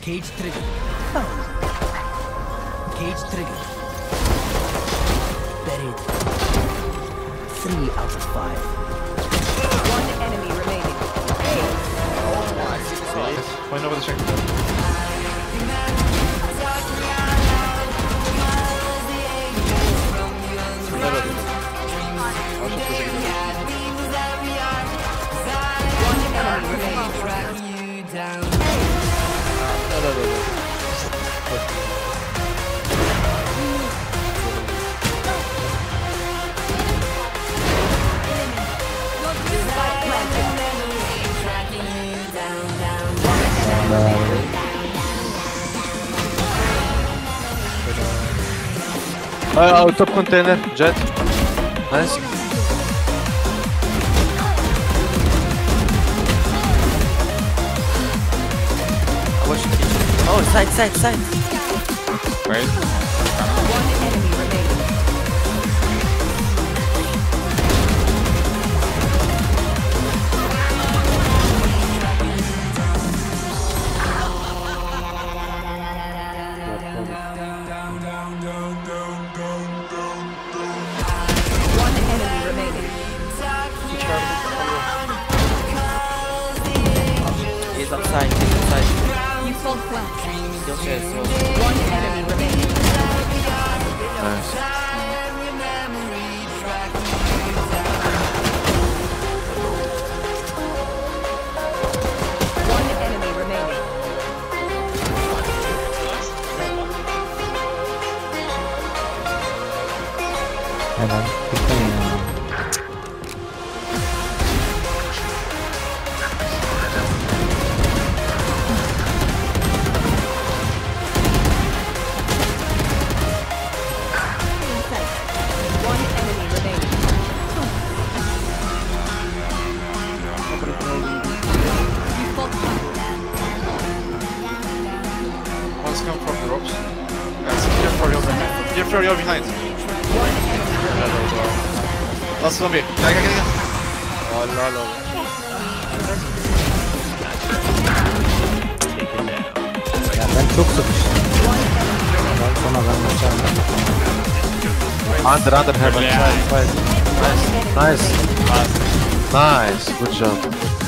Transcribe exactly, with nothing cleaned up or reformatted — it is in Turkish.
Cage triggered. Cage triggered. Buried. Three out of five. One enemy remaining. Oh my god. Find over the check. Uh, oh, top container, jet. Nice. Watch the kitchen. Oh, side, side, side. Wait. One enemy remaining. One enemy remaining. He's upside, he's upside. You fall flat. Still chest, so. One enemy remaining. Nice. One enemy remaining. Helal. Lütfen ya. One enemy remaining. You fall flat. One's come from the ropes. Guys, here for your behind. Here for your behind. One enemy. Last zombie. Gel gel gel gel. Allah Allah. Ya ben çok sıkıştım. Ben sonra ben başardım. Under, under heaven. Nice. Nice. Nice. Good job.